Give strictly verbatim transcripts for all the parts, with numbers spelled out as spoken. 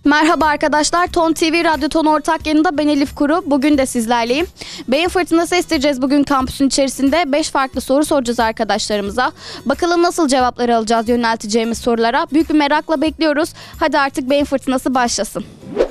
Merhaba arkadaşlar, Ton T V Radyo Ton ortak yayınında ben Elif Kuru. Bugün de sizlerleyim. Beyin fırtınası estireceğiz bugün kampüsün içerisinde. beş farklı soru soracağız arkadaşlarımıza. Bakalım nasıl cevapları alacağız yönelteceğimiz sorulara. Büyük bir merakla bekliyoruz. Hadi artık beyin fırtınası başlasın.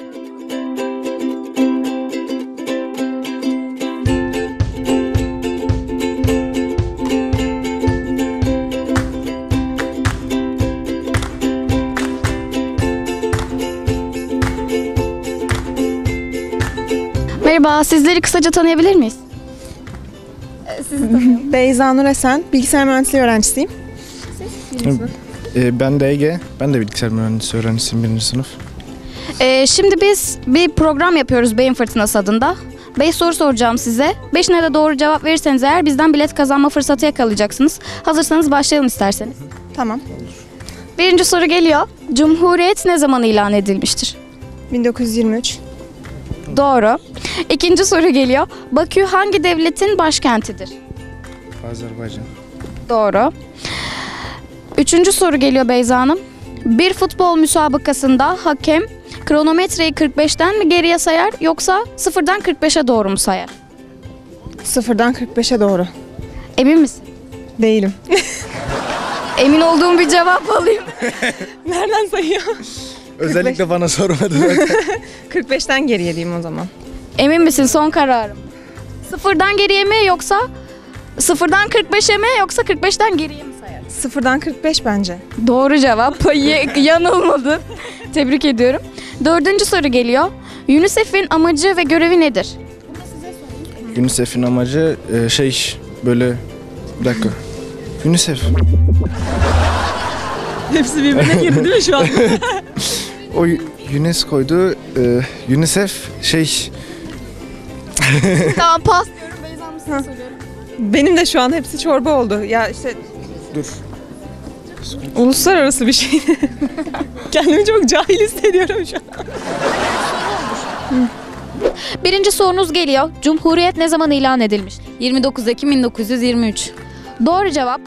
Merhaba, sizleri kısaca tanıyabilir miyiz? Sizi tanıyorum. Beyza Nur Esen, bilgisayar mühendisliği öğrencisiyim. Siz? Ee, ben de Ege, ben de bilgisayar mühendisliği öğrencisiyim birinci sınıf. Ee, şimdi biz bir program yapıyoruz Beyin Fırtınası adında. beş soru soracağım size. beşine de doğru cevap verirseniz eğer bizden bilet kazanma fırsatı yakalayacaksınız. Hazırsanız başlayalım isterseniz. Tamam. Birinci soru geliyor. Cumhuriyet ne zaman ilan edilmiştir? bin dokuz yüz yirmi üç. Doğru. İkinci soru geliyor. Bakü hangi devletin başkentidir? Azerbaycan. Doğru. Üçüncü soru geliyor Beyza Hanım. Bir futbol müsabakasında hakem kronometreyi kırk beşten mi geriye sayar yoksa sıfırdan kırk beşe doğru mu sayar? sıfırdan kırk beşe doğru. Emin misin? Değilim. Emin olduğum bir cevap alayım. Nereden sayıyor? Özellikle bana sormadı zaten. kırk beşten geriye diyeyim o zaman. Emin misin, son kararım? Sıfırdan geriye mi yoksa sıfırdan kırk beşe mi yoksa kırk beşten geriye mi sayar? sıfırdan kırk beş bence. Doğru cevap. Yanılmadı. Tebrik ediyorum. Dördüncü soru geliyor. UNICEF'in amacı ve görevi nedir? UNICEF'in amacı e, şey böyle bir dakika. UNICEF. Hepsi birbirine girdi değil mi şu an? O UNESCO'ydu. E, UNICEF şey. Tamam, pas diyorum. Beyza Hanım size soruyorum. Benim de şu an hepsi çorba oldu. Ya işte Dur. uluslararası bir şey. Kendimi çok cahil hissediyorum şu an. Birinci sorunuz geliyor. Cumhuriyet ne zaman ilan edilmiş? yirmi dokuz Ekim bin dokuz yüz yirmi üç. Doğru cevap.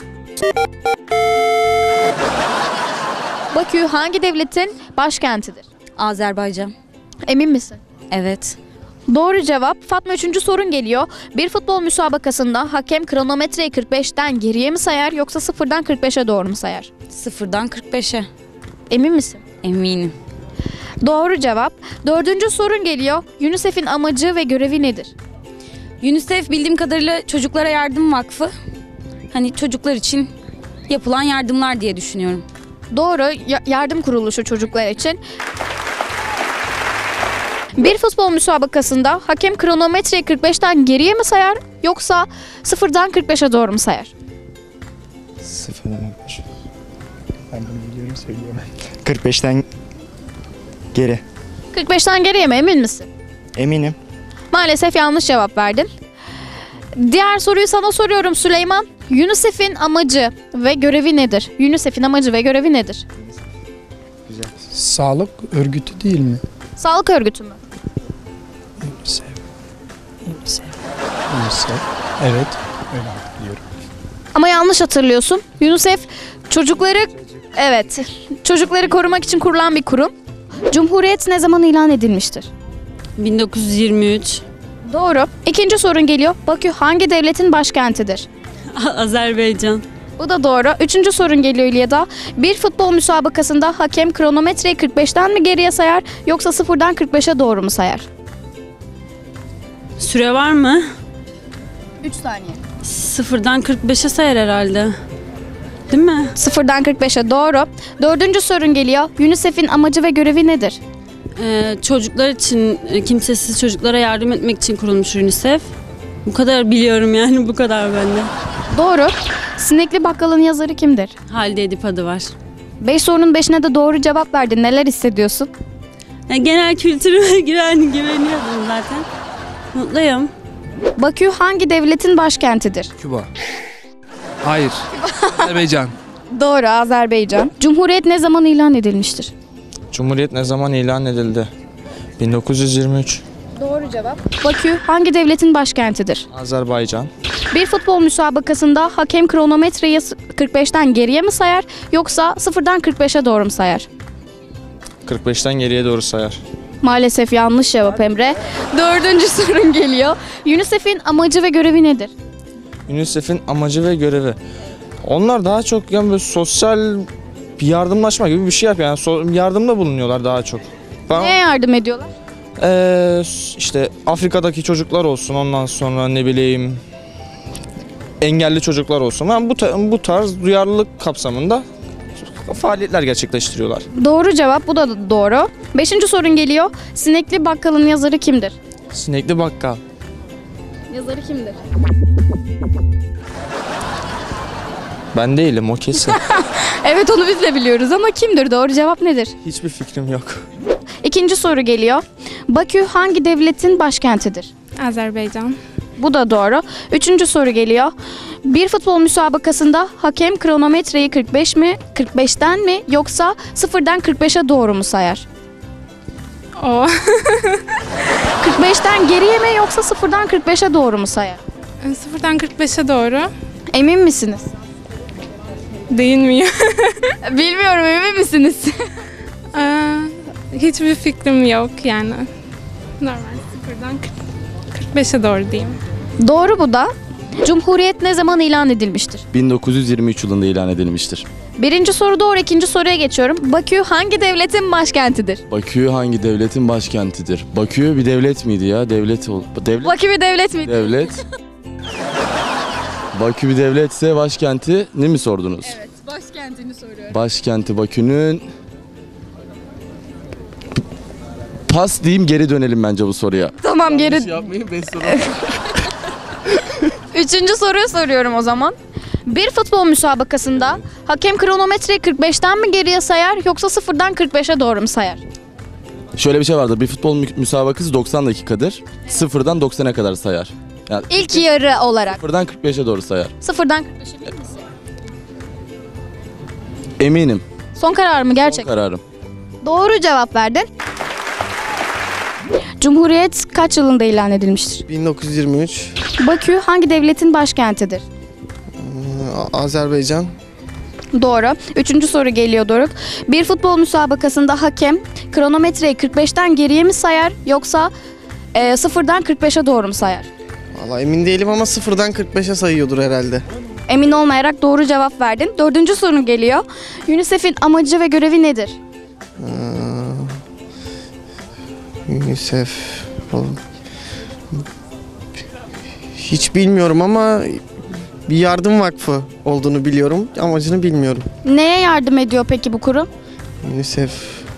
Bakü hangi devletin başkentidir? Azerbaycan. Emin misin? Evet. Doğru cevap. Fatma, üçüncü sorun geliyor. Bir futbol müsabakasında hakem kronometreyi kırk beşten geriye mi sayar yoksa sıfırdan kırk beşe doğru mu sayar? sıfırdan kırk beşe. Emin misin? Eminim. Doğru cevap. Dördüncü sorun geliyor. UNICEF'in amacı ve görevi nedir? UNICEF bildiğim kadarıyla Çocuklara Yardım Vakfı. Hani çocuklar için yapılan yardımlar diye düşünüyorum. Doğru. Ya- yardım kuruluşu çocuklar için. Bir futbol müsabakasında hakem kronometreyi kırk beşten geriye mi sayar yoksa sıfırdan kırk beşe doğru mu sayar? Sıfırdan kırk beş. Ben bunu biliyorum, söylüyorum. kırk beşten geri. kırk beşten geriye mi, emin misin? Eminim. Maalesef yanlış cevap verdin. Diğer soruyu sana soruyorum Süleyman. UNICEF'in amacı ve görevi nedir? UNICEF'in amacı ve görevi nedir? Sağlık örgütü değil mi? Sağlık örgütü mü? UNICEF. UNICEF. UNICEF. Evet. Öyle hatırlıyorum. Ama yanlış hatırlıyorsun. UNICEF çocukları evet, çocukları korumak için kurulan bir kurum. Cumhuriyet ne zaman ilan edilmiştir? bin dokuz yüz yirmi üç. Doğru. İkinci sorun geliyor. Bakü hangi devletin başkentidir? Azerbaycan. Bu da doğru. Üçüncü sorun geliyor İlyada. Bir futbol müsabakasında hakem kronometreyi kırk beşten mi geriye sayar yoksa sıfırdan kırk beşe doğru mu sayar? Süre var mı? üç saniye. sıfırdan kırk beşe sayar herhalde. Değil mi? sıfırdan kırk beşe doğru. Dördüncü sorun geliyor. UNICEF'in amacı ve görevi nedir? Ee, çocuklar için, e, kimsesiz çocuklara yardım etmek için kurulmuş UNICEF. Bu kadar biliyorum yani, bu kadar bende. Doğru. Sinekli Bakkal'ın yazarı kimdir? Halide Edip adı var. Beş sorunun beşine de doğru cevap verdin. Neler hissediyorsun? Yani genel kültürüme giren güveniyordum zaten. Mutluyum. Bakü hangi devletin başkentidir? Küba. Hayır. Azerbaycan. Doğru, Azerbaycan. Cumhuriyet ne zaman ilan edilmiştir? Cumhuriyet ne zaman ilan edildi? bin dokuz yüz yirmi üç. Doğru cevap. Bakü hangi devletin başkentidir? Azerbaycan. Bir futbol müsabakasında hakem kronometreyi kırk beşten geriye mi sayar yoksa sıfırdan kırk beşe doğru mu sayar? kırk beşten geriye doğru sayar. Maalesef yanlış cevap Emre. Dördüncü sorun geliyor. UNICEF'in amacı ve görevi nedir? UNICEF'in amacı ve görevi. Onlar daha çok yani böyle sosyal bir yardımlaşma gibi bir şey yapıyor. Yani so- yardımda bulunuyorlar daha çok. Ben, Neye yardım ediyorlar? Ee, işte Afrika'daki çocuklar olsun, ondan sonra ne bileyim engelli çocuklar olsun. Yani bu ta- bu tarz duyarlılık kapsamında faaliyetler gerçekleştiriyorlar. Doğru cevap, bu da doğru. Beşinci sorun geliyor. Sinekli Bakkal'ın yazarı kimdir? Sinekli Bakkal. Yazarı kimdir? Ben değilim, o kesin. Evet, onu biz de biliyoruz ama kimdir? Doğru cevap nedir? Hiçbir fikrim yok. İkinci soru geliyor. Bakü hangi devletin başkentidir? Azerbaycan. Bu da doğru. Üçüncü soru geliyor. Bir futbol müsabakasında hakem kronometreyi kırk beş mi, kırk beşten mi yoksa sıfırdan kırk beşe doğru mu sayar? O. kırk beşten geriye mi yoksa sıfırdan kırk beşe doğru mu sayar? Sıfırdan kırk beşe doğru. Emin misiniz? Değil mi? Bilmiyorum, emin misiniz? Aa, hiçbir fikrim yok yani. Normal sıfırdan kırk beşe doğru diyeyim. Doğru bu da. Cumhuriyet ne zaman ilan edilmiştir? bin dokuz yüz yirmi üç yılında ilan edilmiştir. Birinci soru doğru, ikinci soruya geçiyorum. Bakü hangi devletin başkentidir? Bakü hangi devletin başkentidir? Bakü bir devlet miydi ya? Devlet ol. Devlet. Bakü bir devlet miydi? Devlet. Bakü bir devletse başkenti ne mi sordunuz? Evet, başkentini soruyorum. Başkenti Bakü'nün... Pas diyeyim, geri dönelim bence bu soruya. Tamam, geri... Yapmayın, ben Üçüncü soruyu soruyorum o zaman. Bir futbol müsabakasında hakem kronometreyi kırk beşten mi geriye sayar yoksa sıfırdan kırk beşe doğru mu sayar? Şöyle bir şey vardır. Bir futbol mü- müsabakası doksan dakikadır. Sıfırdan doksana kadar sayar. Yani İlk yarı olarak. sıfırdan kırk beşe doğru sayar. Sıfırdan kırk beşe emin misin? Eminim. Son karar mı Son gerçekten? kararım. Doğru cevap verdin. Cumhuriyet kaç yılında ilan edilmiştir? bin dokuz yüz yirmi üç. Bakü hangi devletin başkentidir? Azerbaycan. Doğru. Üçüncü soru geliyor Doruk. Bir futbol müsabakasında hakem kronometreyi kırk beşten geriye mi sayar yoksa e, sıfırdan kırk beşe doğru mu sayar? Vallahi emin değilim ama sıfırdan kırk beşe sayıyordur herhalde. Emin olmayarak doğru cevap verdin. Dördüncü sorun geliyor. UNICEF'in amacı ve görevi nedir? UNICEF. Hiç bilmiyorum ama bir yardım vakfı olduğunu biliyorum. Amacını bilmiyorum. Neye yardım ediyor peki bu kurum? UNICEF.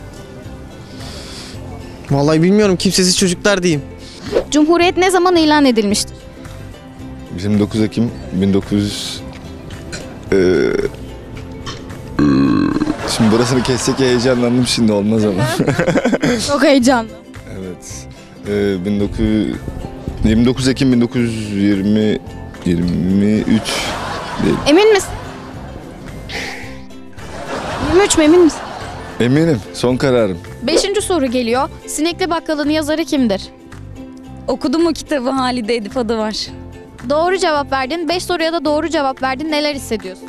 Vallahi bilmiyorum. Kimsesiz çocuklar diyeyim. Cumhuriyet ne zaman ilan edilmiştir? yirmi dokuz Ekim bin dokuz yüz... Ee, ee, şimdi burasını kessek heyecanlandım, şimdi olmaz ama. Çok heyecanlı. Evet. Ee, bin dokuz yüz... yirmi dokuz Ekim bin dokuz yüz yirmi... yirmi üç değil. Emin misin? yirmi üç mü, emin misin? Eminim. Son kararım. Beşinci soru geliyor. Sinekli Bakkal'ın yazarı kimdir? Okudum o kitabı, Halide Edip adı var. Doğru cevap verdin. Beş soruya da doğru cevap verdin. Neler hissediyorsun?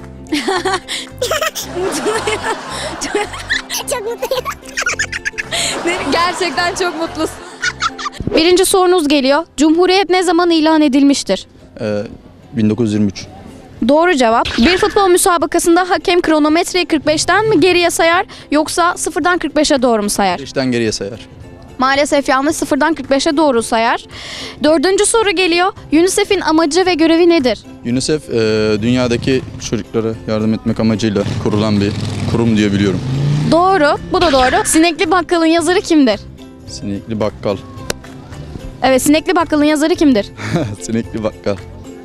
Çok mutluyum. Gerçekten çok mutlusun. Birinci sorunuz geliyor. Cumhuriyet ne zaman ilan edilmiştir? Ee, bin dokuz yüz yirmi üç. Doğru cevap. Bir futbol müsabakasında hakem kronometreyi kırk beşten mi geriye sayar yoksa sıfırdan kırk beşe doğru mu sayar? beşten geriye sayar. Maalesef yanlış, sıfırdan kırk beşe doğru sayar. Dördüncü soru geliyor. UNICEF'in amacı ve görevi nedir? UNICEF e, dünyadaki çocuklara yardım etmek amacıyla kurulan bir kurum diye biliyorum. Doğru. Bu da doğru. Sinekli Bakkal'ın yazarı kimdir? Sinekli Bakkal. Evet, Sinekli Bakkal'ın yazarı kimdir? Sinekli Bakkal.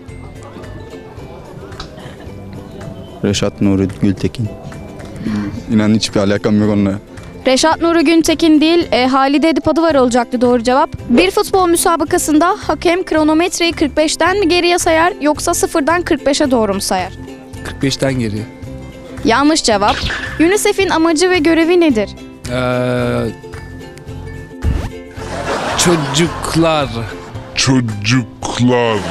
Reşat Nuri Gültekin. İnan hiçbir alakam yok onunla. Reşat Nuri Güntekin değil, e, Halide Edip adı var olacaktı doğru cevap. Bir futbol müsabakasında hakem kronometreyi kırk beşten mi geriye sayar yoksa sıfırdan kırk beşe doğru mu sayar? kırk beşten geriye. Yanlış cevap. UNICEF'in amacı ve görevi nedir? Ee, çocuklar. Çocuklar.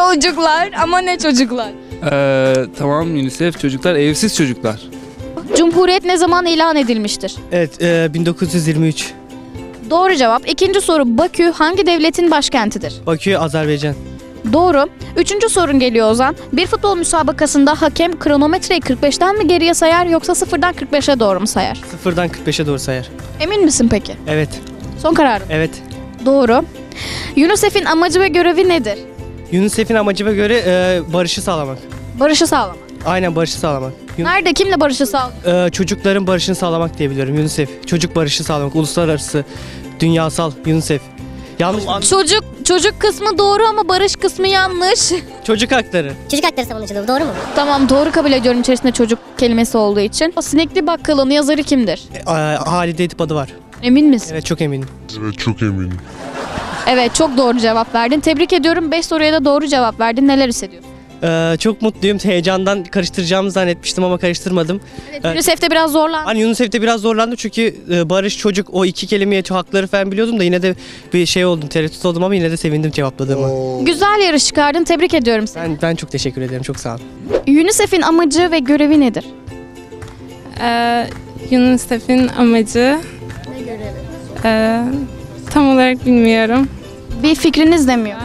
Çocuklar ama ne çocuklar? Ee, tamam, UNICEF çocuklar, evsiz çocuklar. Cumhuriyet Cumhuriyet ne zaman ilan edilmiştir? Evet, e, bin dokuz yüz yirmi üç. Doğru cevap. İkinci soru, Bakü hangi devletin başkentidir? Bakü, Azerbaycan. Doğru. Üçüncü sorun geliyor Ozan. Bir futbol müsabakasında hakem kronometreyi kırk beşten mi geriye sayar yoksa sıfırdan kırk beşe doğru mu sayar? Sıfırdan kırk beşe doğru sayar. Emin misin peki? Evet. Son kararın. Evet. Doğru. UNICEF'in amacı ve görevi nedir? UNICEF'in amacına göre e, barışı sağlamak. Barışı sağlamak. Aynen, barışı sağlamak. Yun- Nerede, kimle barışı sağlıyor? e, çocukların barışını sağlamak diye biliyorum. UNICEF. Çocuk barışı sağlamak. Uluslararası, dünyasal UNICEF. Yanlış mı? Çocuk çocuk kısmı doğru ama barış kısmı yanlış. Çocuk hakları. Çocuk hakları savunuculuğu doğru mu? Tamam, doğru kabul ediyorum içerisinde çocuk kelimesi olduğu için. Sinekli Bakkal'ın yazarı kimdir? E, Halide Edip adı var. Emin misin? Evet, çok eminim. Evet, çok eminim. Evet, çok doğru cevap verdin. Tebrik ediyorum. beş soruya da doğru cevap verdin. Neler hissediyorsun? E, çok mutluyum. Heyecandan karıştıracağımı zannetmiştim ama karıştırmadım. Evet, E, UNICEF'te biraz zorlandın. Hani UNICEF'te biraz zorlandım çünkü e, barış, çocuk, o iki kelimeye çok hakları falan biliyordum da yine de bir şey oldum, tereddüt oldum ama yine de sevindim cevapladığıma. Güzel yarış çıkardın. Tebrik ediyorum seni. Ben, ben çok teşekkür ederim, çok sağ olun. UNICEF'in amacı ve görevi nedir? Ee, UNICEF'in amacı... Ne görevi? Ee, tam olarak bilmiyorum. Bir fikriniz de mi yok?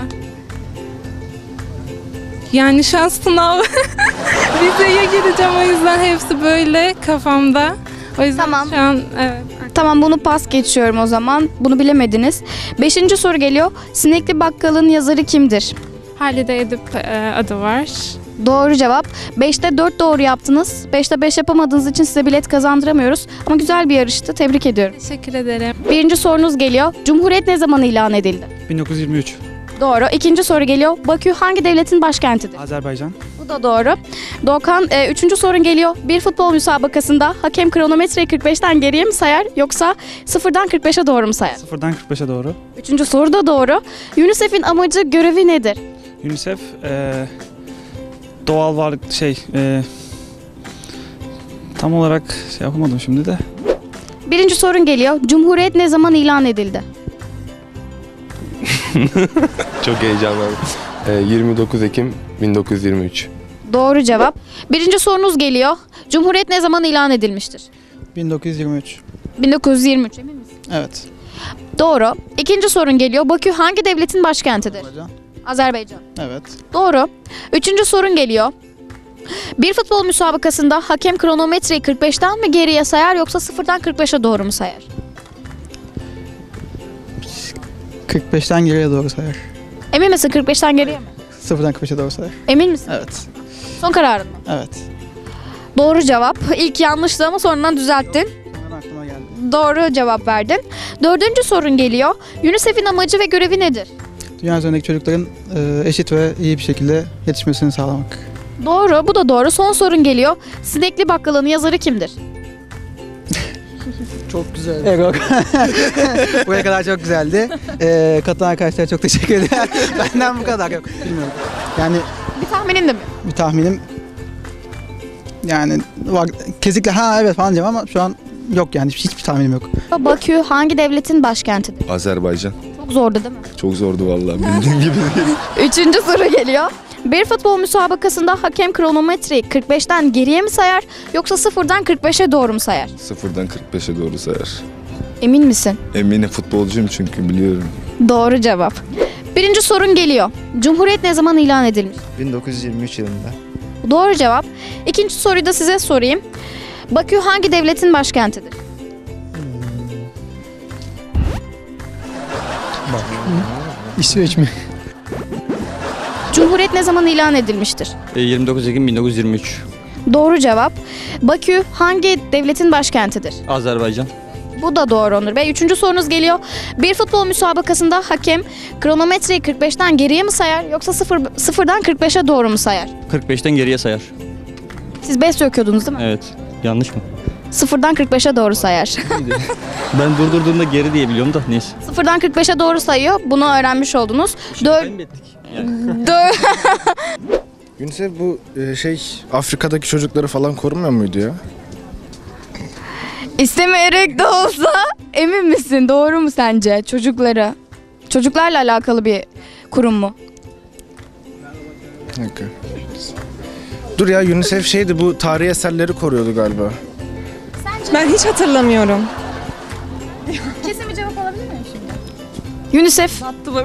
Yani şu an sınav vizeye gireceğim, o yüzden hepsi böyle kafamda. O yüzden Tamam. şu an evet. Tamam, bunu pas geçiyorum o zaman. Bunu bilemediniz. Beşinci soru geliyor. Sinekli Bakkal'ın yazarı kimdir? Halide Edip e, adı var. Doğru cevap. beşte dört doğru yaptınız. beşte beş yapamadığınız için size bilet kazandıramıyoruz. Ama güzel bir yarıştı. Tebrik ediyorum. Teşekkür ederim. Birinci sorunuz geliyor. Cumhuriyet ne zaman ilan edildi? bin dokuz yüz yirmi üç. Doğru. İkinci soru geliyor. Bakü hangi devletin başkentidir? Azerbaycan. Bu da doğru. Doğukan, e, üçüncü sorun geliyor. Bir futbol müsabakasında hakem kronometreyi kırk beşten geriye mi sayar yoksa sıfırdan kırk beşe doğru mu sayar? Sıfırdan kırk beşe doğru. Üçüncü soru da doğru. UNICEF'in amacı, görevi nedir? UNICEF e, doğal varlık şey e, tam olarak şey yapamadım şimdi de. Birinci sorun geliyor. Cumhuriyet ne zaman ilan edildi? Çok heyecanlandım. Ee, yirmi dokuz Ekim bin dokuz yüz yirmi üç. Doğru cevap. Birinci sorunuz geliyor. Cumhuriyet ne zaman ilan edilmiştir? bin dokuz yüz yirmi üç. bin dokuz yüz yirmi üç, emin misin? Evet. Doğru. İkinci sorun geliyor. Bakü hangi devletin başkentidir? Azerbaycan. Azerbaycan. Evet. Doğru. Üçüncü sorun geliyor. Bir futbol müsabakasında hakem kronometreyi kırk beşten mi geriye sayar yoksa sıfırdan kırk beşe doğru mu sayar? kırk beşten geriye doğru sayar. Emin misin, kırk beşten geriye mi? Sıfırdan kırk beşe doğru sayar. Emin misin? Evet. Son kararın mı? Evet. Doğru cevap. İlk yanlıştı ama sonradan düzelttin. Sonradan aklıma geldi. Doğru cevap verdin. Dördüncü sorun geliyor. UNICEF'in amacı ve görevi nedir? Dünya üzerindeki çocukların e, eşit ve iyi bir şekilde yetişmesini sağlamak. Doğru, bu da doğru. Son sorun geliyor. Sinekli Bakkal'ın yazarı kimdir? Çok güzel. Evet. Buraya kadar çok güzeldi. Ee, katılan arkadaşlara çok teşekkür ederim. Benden bu kadar. Yok, bilmiyorum. Yani Bir tahminin de mi? bir tahminim yani var, kesinlikle ha evet falan diyeceğim ama şu an yok yani hiçbir tahminim yok. Bakü hangi devletin başkentidir? Azerbaycan. Çok zordu değil mi? Çok zordu vallahi bildiğim gibi değil. Üçüncü soru geliyor. Bir futbol müsabakasında hakem kronometreyi kırk beşten geriye mi sayar yoksa sıfırdan kırk beşe doğru mu sayar? Sıfırdan kırk beşe doğru sayar. Emin misin? Eminim, futbolcuyum çünkü biliyorum. Doğru cevap. Birinci sorun geliyor. Cumhuriyet ne zaman ilan edilmiş? bin dokuz yüz yirmi üç yılında. Doğru cevap. İkinci soruyu da size sorayım. Bakü hangi devletin başkentidir? İsveç mi? Cumhuriyet ne zaman ilan edilmiştir? yirmi dokuz Ekim bin dokuz yüz yirmi üç. Doğru cevap. Bakü hangi devletin başkentidir? Azerbaycan. Bu da doğru Onur Bey. Üçüncü sorunuz geliyor. Bir futbol müsabakasında hakem kronometreyi kırk beşten geriye mi sayar yoksa sıfır, sıfırdan kırk beşe doğru mu sayar? kırk beşten geriye sayar. Siz beş söküyordunuz değil mi? Evet. Yanlış mı? Sıfırdan kırk beşe doğru sayar. Ben durdurduğumda geri diye biliyorum da neyse. Sıfırdan kırk beşe doğru sayıyor. Bunu öğrenmiş oldunuz. Dör... Dör... UNICEF bu e, şey Afrika'daki çocukları falan korumuyor muydu ya? İstemeyerek de olsa emin misin? Doğru mu sence? Çocukları. Çocuklarla alakalı bir kurum mu? Bir dakika. Dur ya, UNICEF şeydi, bu tarihi eserleri koruyordu galiba. Ben hiç hatırlamıyorum. Kesin bir cevap alabilir miyim şimdi? UNICEF.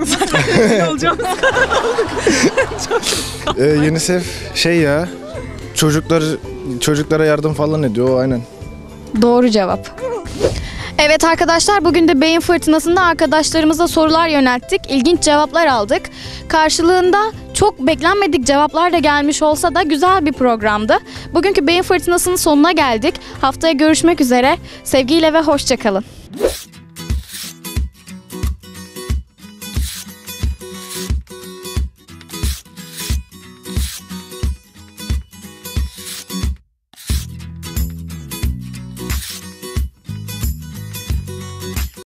Ee, UNICEF şey ya çocuklar çocuklara yardım falan ediyor o aynen. Doğru cevap. Evet arkadaşlar, bugün de Beyin Fırtınası'nda arkadaşlarımıza sorular yönelttik. İlginç cevaplar aldık. Karşılığında çok beklenmedik cevaplar da gelmiş olsa da güzel bir programdı. Bugünkü Beyin Fırtınası'nın sonuna geldik. Haftaya görüşmek üzere. Sevgiyle ve hoşça kalın.